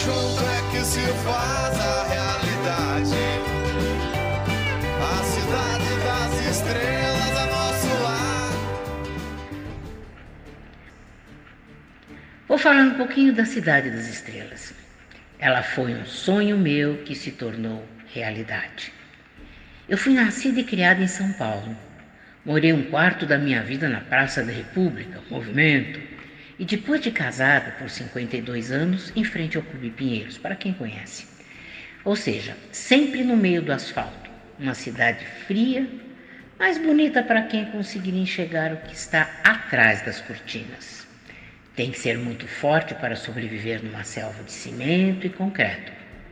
junto é que se faz a realidade. A cidade das estrelas é nosso lar. Vou falar um pouquinho da Cidade das Estrelas. Ela foi um sonho meu que se tornou realidade. Eu fui nascida e criada em São Paulo. Morei um quarto da minha vida na Praça da República, Movimento, e depois de casada por 52 anos, em frente ao Clube Pinheiros, para quem conhece. Ou seja, sempre no meio do asfalto, uma cidade fria, mas bonita para quem conseguir enxergar o que está atrás das cortinas. Tem que ser muito forte para sobreviver numa selva de cimento e concreto.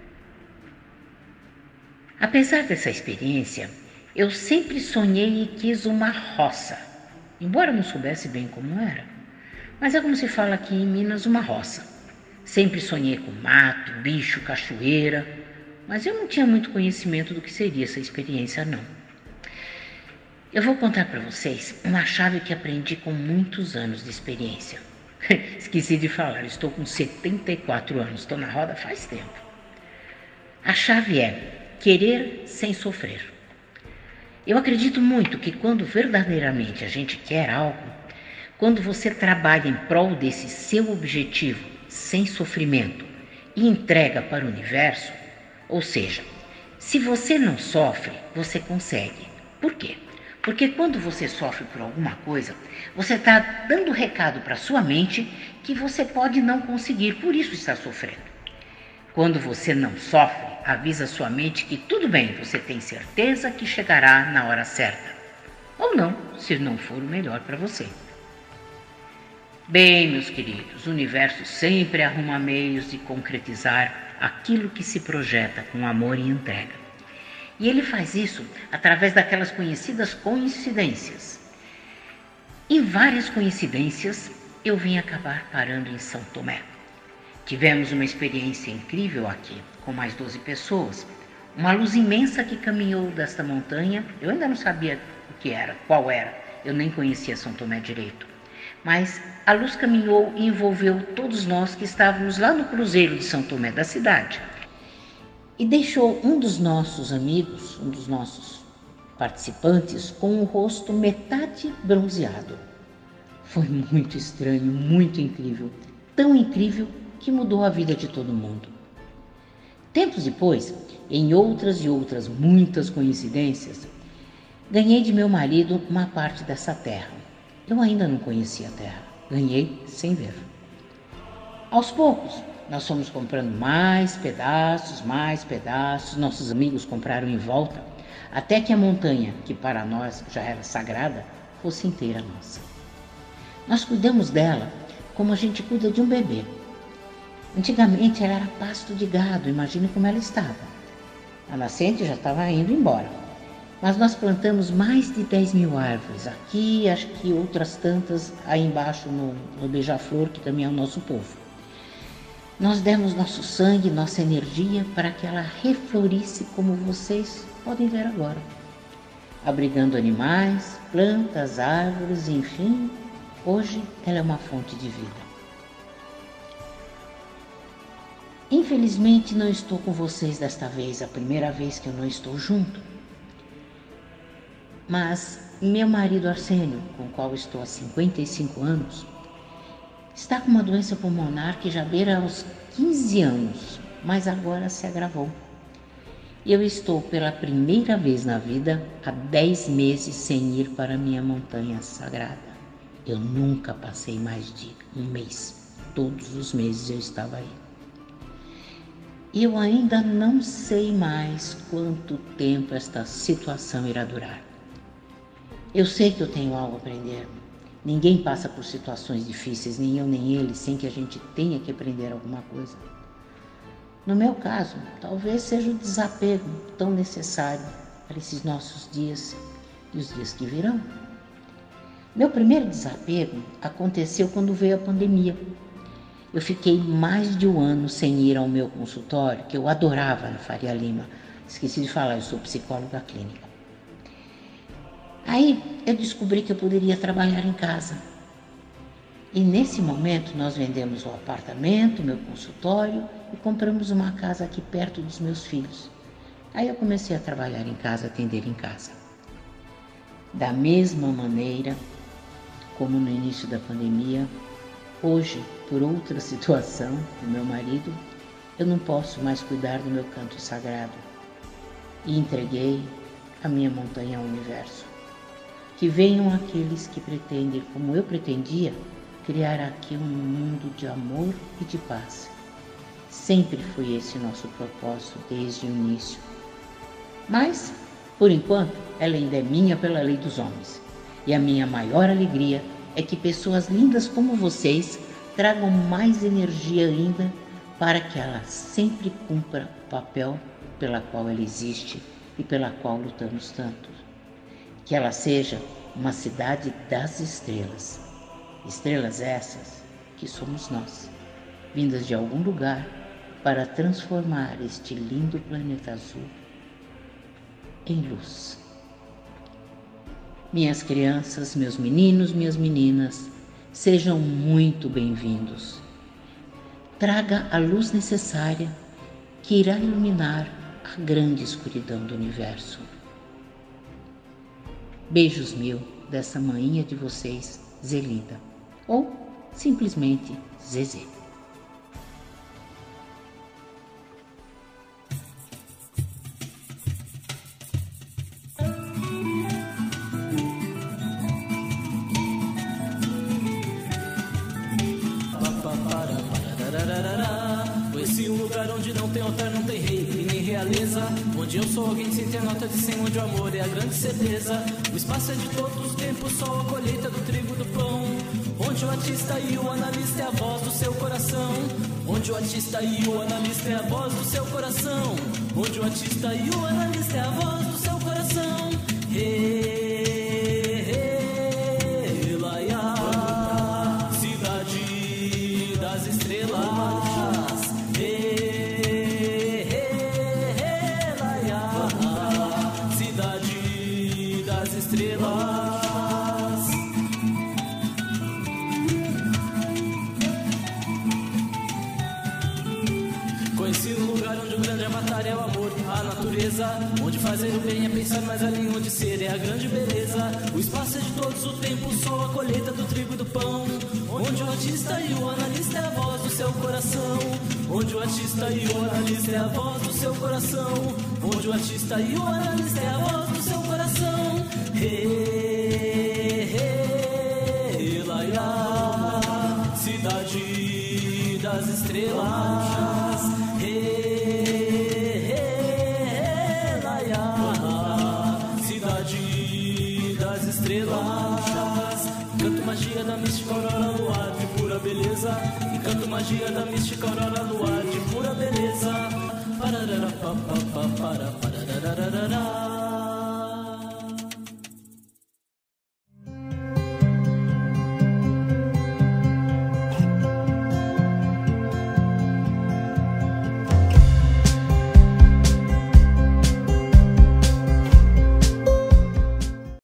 Apesar dessa experiência, eu sempre sonhei e quis uma roça, embora não soubesse bem como era. Mas é como se fala aqui em Minas, uma roça. Sempre sonhei com mato, bicho, cachoeira, mas eu não tinha muito conhecimento do que seria essa experiência, não. Eu vou contar para vocês uma chave que aprendi com muitos anos de experiência. Esqueci de falar, estou com 74 anos, estou na roda faz tempo. A chave é querer sem sofrer. Eu acredito muito que quando verdadeiramente a gente quer algo, quando você trabalha em prol desse seu objetivo sem sofrimento e entrega para o universo, ou seja, se você não sofre, você consegue. Por quê? Porque quando você sofre por alguma coisa, você está dando recado para sua mente que você pode não conseguir, por isso está sofrendo. Quando você não sofre, avisa sua mente que tudo bem, você tem certeza que chegará na hora certa. Ou não, se não for o melhor para você. Bem, meus queridos, o universo sempre arruma meios de concretizar aquilo que se projeta com amor e entrega. E ele faz isso através daquelas conhecidas coincidências. Em várias coincidências, eu vim acabar parando em São Tomé. Tivemos uma experiência incrível aqui, com mais 12 pessoas. Uma luz imensa que caminhou desta montanha. Eu ainda não sabia o que era, qual era. Eu nem conhecia São Tomé direito. Mas a luz caminhou e envolveu todos nós que estávamos lá no cruzeiro de São Tomé da cidade. E deixou um dos nossos amigos, um dos nossos participantes, com o rosto metade bronzeado. Foi muito estranho, muito incrível. Tão incrível que mudou a vida de todo mundo. Tempos depois, em outras e outras muitas coincidências, ganhei de meu marido uma parte dessa terra. Eu ainda não conhecia a terra, ganhei sem ver. Aos poucos, nós fomos comprando mais pedaços, nossos amigos compraram em volta, até que a montanha, que para nós já era sagrada, fosse inteira nossa. Nós cuidamos dela como a gente cuida de um bebê. Antigamente ela era pasto de gado, imagine como ela estava. A nascente já estava indo embora. Mas nós plantamos mais de 10 mil árvores aqui, acho que outras tantas aí embaixo no Beija-Flor, que também é o nosso povo. Nós demos nosso sangue, nossa energia para que ela reflorisse como vocês podem ver agora. Abrigando animais, plantas, árvores, enfim, hoje ela é uma fonte de vida. Infelizmente não estou com vocês desta vez, a primeira vez que eu não estou junto. Mas meu marido Arsênio, com o qual estou há 55 anos, está com uma doença pulmonar que já beira aos 15 anos, mas agora se agravou. Eu estou pela primeira vez na vida há 10 meses sem ir para a minha montanha sagrada. Eu nunca passei mais de um mês. Todos os meses eu estava aí. Eu ainda não sei mais quanto tempo esta situação irá durar. Eu sei que eu tenho algo a aprender. Ninguém passa por situações difíceis, nem eu nem ele, sem que a gente tenha que aprender alguma coisa. No meu caso, talvez seja o desapego tão necessário para esses nossos dias e os dias que virão. Meu primeiro desapego aconteceu quando veio a pandemia. Eu fiquei mais de um ano sem ir ao meu consultório, que eu adorava na Faria Lima. Esqueci de falar, eu sou psicóloga clínica. Aí eu descobri que eu poderia trabalhar em casa. E nesse momento nós vendemos o apartamento, meu consultório e compramos uma casa aqui perto dos meus filhos. Aí eu comecei a trabalhar em casa, atender em casa. Da mesma maneira como no início da pandemia, hoje, por outra situação do meu marido, eu não posso mais cuidar do meu canto sagrado e entreguei a minha montanha ao universo. Que venham aqueles que pretendem, como eu pretendia, criar aqui um mundo de amor e de paz. Sempre foi esse nosso propósito desde o início. Mas, por enquanto, ela ainda é minha pela lei dos homens. E a minha maior alegria é que pessoas lindas como vocês tragam mais energia ainda para que ela sempre cumpra o papel pela qual ela existe e pela qual lutamos tanto. Que ela seja uma cidade das estrelas. Estrelas essas que somos nós, vindas de algum lugar para transformar este lindo planeta azul em luz. Minhas crianças, meus meninos, minhas meninas, sejam muito bem-vindos. Traga a luz necessária que irá iluminar a grande escuridão do universo. Beijos mil dessa manhinha de vocês, Zelinda, ou simplesmente Zezé. Conheci um lugar onde não tem altar, não tem rei e nem realeza, onde eu sou alguém sem ter nota de 100, onde o amor é a grande certeza. O espaço é de todos os tempos, só a colheita do trigo do pão, onde o artista e o analista é a voz do seu coração, onde o artista e o analista é a voz do seu coração, onde o artista e o analista é a voz do seu coração. Cidade das estrelas. Cidade das estrelas. Conheci um lugar onde o grande avatar é o amor, a natureza, onde fazer o bem é pensar mais além, onde ser é a grande beleza. O espaço é de todos o tempo, só a colheita do trigo e do pão, onde o artista e o analista é a voz do seu coração, onde o artista e o analista é a voz do seu coração, onde o artista e o analista é a voz do seu coração. Cidade das estrelas. Cidade das estrelas. Canto magia da mística aurora luar de pura beleza, e canto magia da mística aurora luar de pura beleza. Pararara, pa, pa, pa, para, pararara.